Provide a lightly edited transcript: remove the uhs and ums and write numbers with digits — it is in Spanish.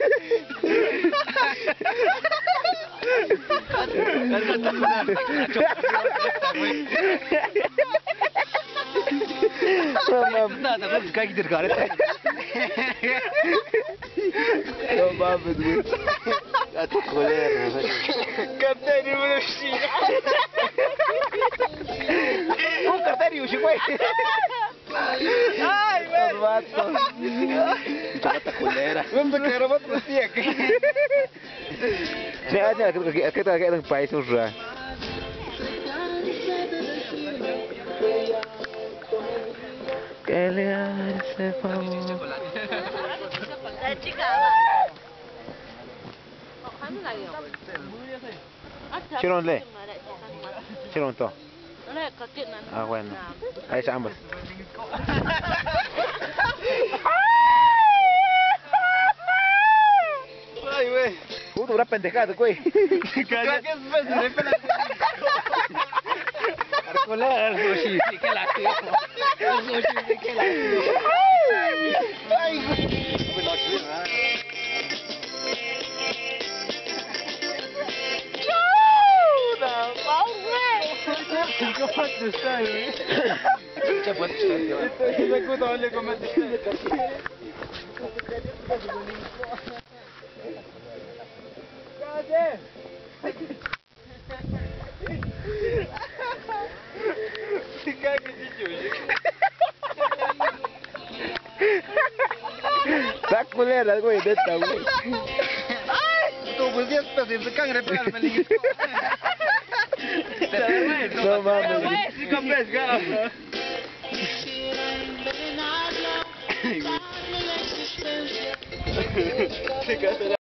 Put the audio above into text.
No mames, güey. Gato culero, güey. Captain, mo na siya. Carterio, güey. Ay, güey. Vato. Chata culera. Vamos a quedar más vacía que. Ya, que te quedan países ra. Que le hace favor. La chica va. Chirón le. Chirón to. Ah, bueno. Ahí se ambos. Ay, güey. Puto, una pendejada, güey. Creo que es fácil de pelar. Arcolera, el sushi, sí que la tío. El sushi, sí que la tío. Ay, güey. ¿Cómo está, güey? ¿Qué fue tu Me acuerdo, vale, ¿cómo está? Está culera, güey, neta, güey. Tú, pues 10 pesos y se cangre, pero me ligue. No mames. Sí, con pesca.